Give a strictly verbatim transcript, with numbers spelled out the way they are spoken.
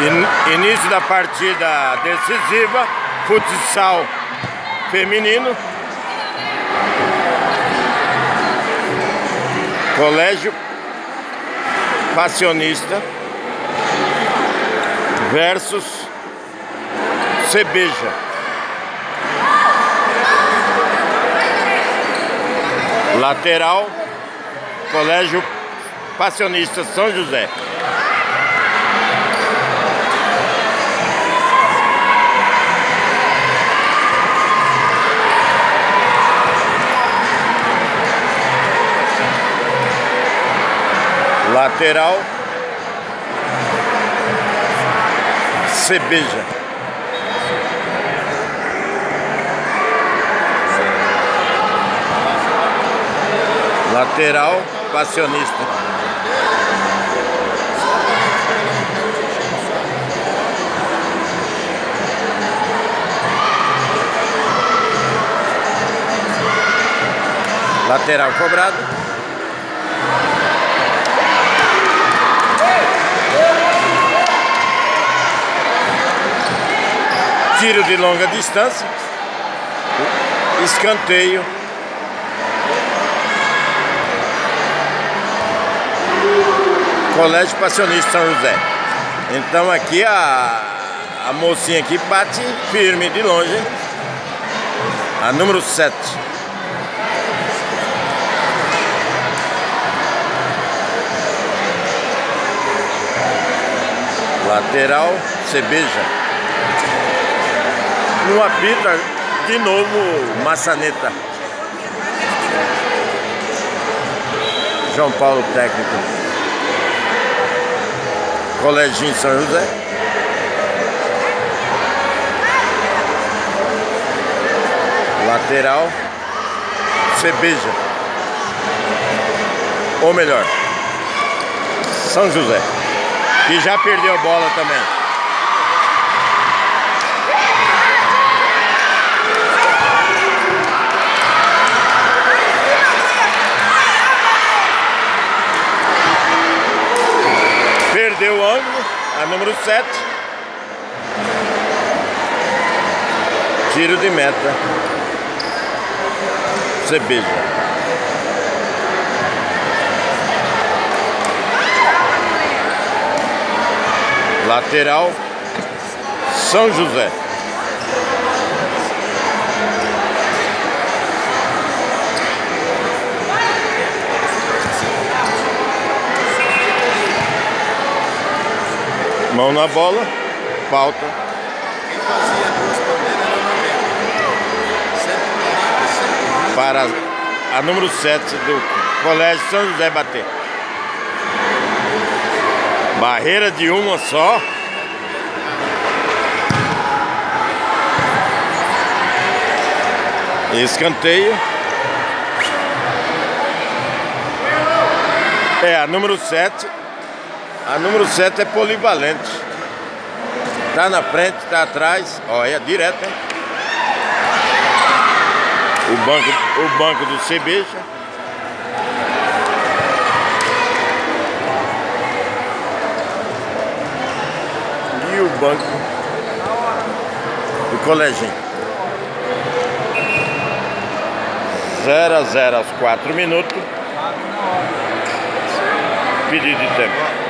In, início da partida decisiva, futsal feminino. Colégio Passionista versus Cebeja. Lateral, Colégio Passionista São José. Lateral, Cebeja. Lateral, Passionista. Lateral cobrado. Tiro de longa distância. Escanteio. Colégio Passionista São José. Então aqui a, a mocinha aqui bate firme de longe. A número sete. Lateral, Cebeja. No apita de novo Maçaneta. João Paulo técnico. Colégio São José. Lateral, Cebeja. Ou melhor, São José, que já perdeu a bola também. Perdeu o ângulo, a número sete. Tiro de meta, Cebeja. Lateral, São José. Mão na bola, falta. Para a número sete do Colégio São José bater. Barreira de uma só. Escanteio. É, a número sete. A número sete é polivalente. Tá na frente, tá atrás. Olha, direto, hein? O banco, o banco do Cebeja. E o banco do Colégio. zero a zero aos quatro minutos. Pedido de tempo.